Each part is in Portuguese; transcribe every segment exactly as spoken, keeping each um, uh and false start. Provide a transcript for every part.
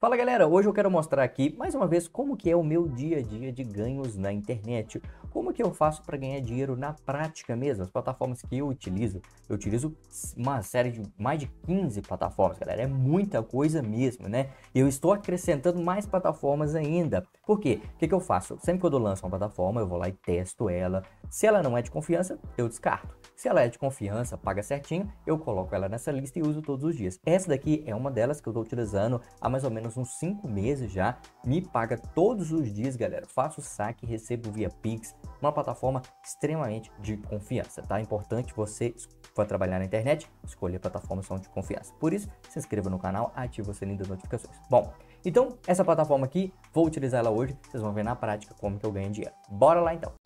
Fala galera, hoje eu quero mostrar aqui mais uma vez como que é o meu dia a dia de ganhos na internet. Como que eu faço para ganhar dinheiro na prática mesmo, as plataformas que eu utilizo. Eu utilizo uma série de mais de quinze plataformas, galera, é muita coisa mesmo, né? E eu estou acrescentando mais plataformas ainda. Por quê? O que que eu faço? Sempre que eu lanço uma plataforma, eu vou lá e testo ela. Se ela não é de confiança, eu descarto. Se ela é de confiança, paga certinho, eu coloco ela nessa lista e uso todos os dias. Essa daqui é uma delas que eu estou utilizando há mais ou menos uns cinco meses já. Me paga todos os dias, galera. Faço saque, recebo via Pix. Uma plataforma extremamente de confiança, tá? Importante você, for trabalhar na internet, escolher plataformas são de confiança. Por isso, se inscreva no canal, ative o sininho das notificações. Bom, então, essa plataforma aqui, vou utilizar ela hoje. Vocês vão ver na prática como que eu ganho dinheiro. Bora lá, então.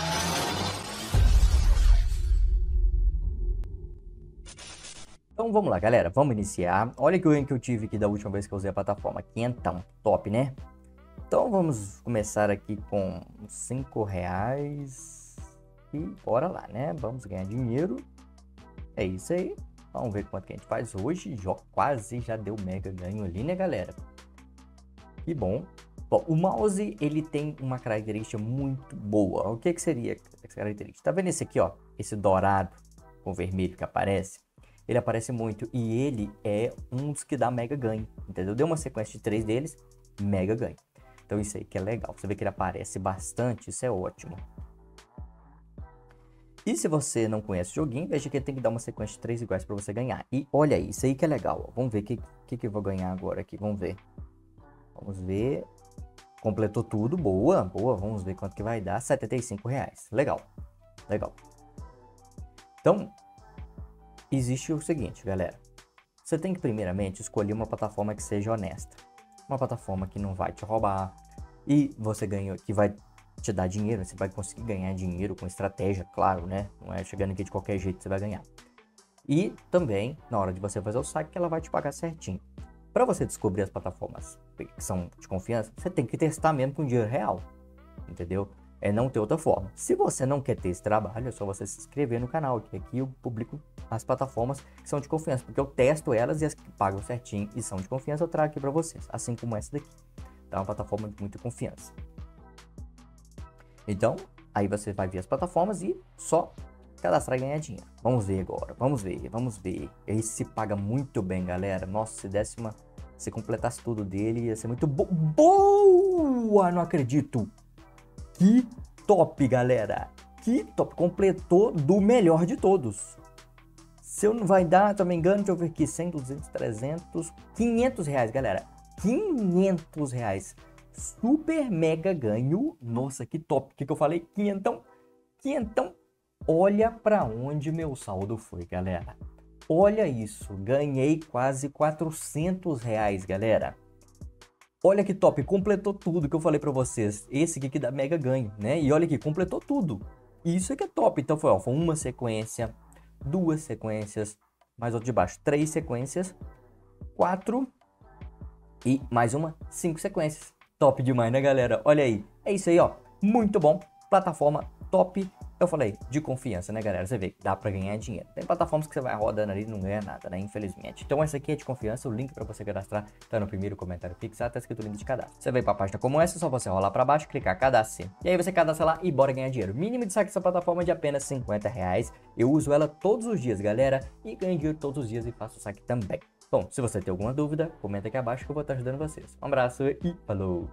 Então vamos lá, galera, vamos iniciar. Olha que ganho que eu tive aqui da última vez que eu usei a plataforma, quinhentão, top, né? Então vamos começar aqui com cinco reais e bora lá, né? Vamos ganhar dinheiro, é isso aí. Vamos ver quanto que a gente faz hoje, já, quase já deu mega ganho ali, né, galera? Que bom. Bom, o mouse, ele tem uma característica muito boa. O que que seria essa característica? Tá vendo esse aqui, ó? Esse dourado com vermelho que aparece? Ele aparece muito e ele é um dos que dá mega ganho, entendeu? Deu uma sequência de três deles, mega ganho. Então isso aí que é legal, você vê que ele aparece bastante, isso é ótimo. E se você não conhece o joguinho, veja que ele tem que dar uma sequência de três iguais para você ganhar. E olha aí, isso aí que é legal, ó. Vamos ver o que, que, que eu vou ganhar agora aqui, vamos ver. Vamos ver, completou tudo, boa, boa, vamos ver quanto que vai dar, setenta e cinco reais, legal, legal. Então, existe o seguinte, galera, você tem que primeiramente escolher uma plataforma que seja honesta, uma plataforma que não vai te roubar e você ganha, que vai te dar dinheiro, você vai conseguir ganhar dinheiro com estratégia, claro, né? Não é chegando aqui de qualquer jeito que você vai ganhar. E também, na hora de você fazer o saque, ela vai te pagar certinho. Para você descobrir as plataformas que são de confiança, você tem que testar mesmo com dinheiro real, entendeu? É não ter outra forma. Se você não quer ter esse trabalho, é só você se inscrever no canal, que aqui eu publico as plataformas que são de confiança, porque eu testo elas e as que pagam certinho e são de confiança eu trago aqui para vocês, assim como essa daqui. Tá, uma plataforma de muita confiança. Então, aí você vai ver as plataformas e só cadastrar e ganhar dinheiro. Vamos ver agora, vamos ver, vamos ver. Esse se paga muito bem, galera. Nossa, se desse uma... se completasse tudo dele, ia ser muito bo... boa! Não acredito! Que top, galera! Que top! Completou do melhor de todos. Se eu não vai dar, se eu não me engano, deixa eu ver aqui, cem, duzentos, trezentos, quinhentos reais, galera. quinhentos reais. Super mega ganho. Nossa, que top. O que, que eu falei? Quinhentão. Quinhentão. Olha pra onde meu saldo foi, galera. Olha isso. Ganhei quase quatrocentos reais, galera. Olha que top, completou tudo que eu falei pra vocês. Esse aqui que dá mega ganho, né? E olha aqui, completou tudo. Isso aqui é top. Então foi, ó, foi uma sequência, duas sequências, mais outra de baixo, três sequências, quatro e mais uma, cinco sequências. Top demais, né, galera? Olha aí. É isso aí, ó. Muito bom. Plataforma top. Eu falei, de confiança, né, galera? Você vê que dá pra ganhar dinheiro. Tem plataformas que você vai rodando ali e não ganha nada, né? Infelizmente. Então essa aqui é de confiança. O link pra você cadastrar tá no primeiro comentário fixado. Tá escrito o link de cadastro. Você vem pra página como essa, é só você rolar pra baixo, clicar cadastre. E aí você cadastra lá e bora ganhar dinheiro. Mínimo de saque dessa plataforma é de apenas cinquenta reais. Eu uso ela todos os dias, galera. E ganho dinheiro todos os dias e faço saque também. Bom, se você tem alguma dúvida, comenta aqui abaixo que eu vou estar ajudando vocês. Um abraço e falou!